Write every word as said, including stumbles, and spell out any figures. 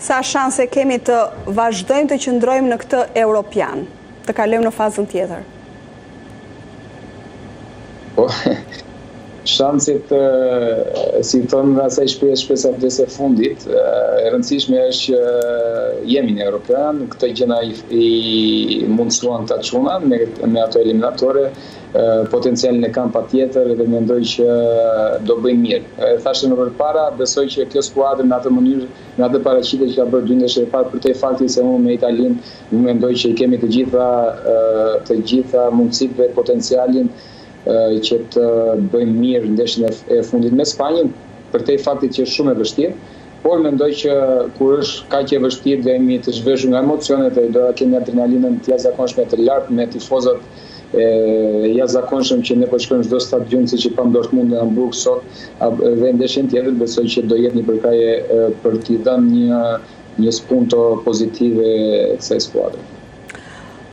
Sa shanse kemi të vazhdojmë të qëndrojmë në këtë Europian, të kalojmë në fazën tjetër? Po, shanset, si thonë nga asaj shpesh shpesh avdes e fundit, e rëndësishme është që jemi në Europian, këtë gjëna i mundësuan të çuna me, me ato eliminatore, potencialin e kam pa tjetër dhe mendoj që do bëjmë mirë. Thashtë në përpara, besoj që kjo skuadrë në atë mënyrë, në atë paraqitje që ka bërë dy ndeshje parë për te fakti se unë me Italin, mendoj që i kemi të gjitha, të gjitha mundësitë dhe potencialin që të bëjmë mirë ndeshjen e fundit me Spanjën, për te faktit që është shumë e vështirë, por mendoj që kur është kaq e vështirë dhe jemi të zhveshur nga emocionet e do kemi adrenalinën të jashtëzakonshme të lartë me tifozat e jashtëzakonshëm që ne po shkojmë çdo stadium siç i pam Dortmund në Hamburg sot dhe ndeshjen tjetër besoj që do jetë një përkraje për t'i dhënë një një spunto pozitive kësaj skuadre.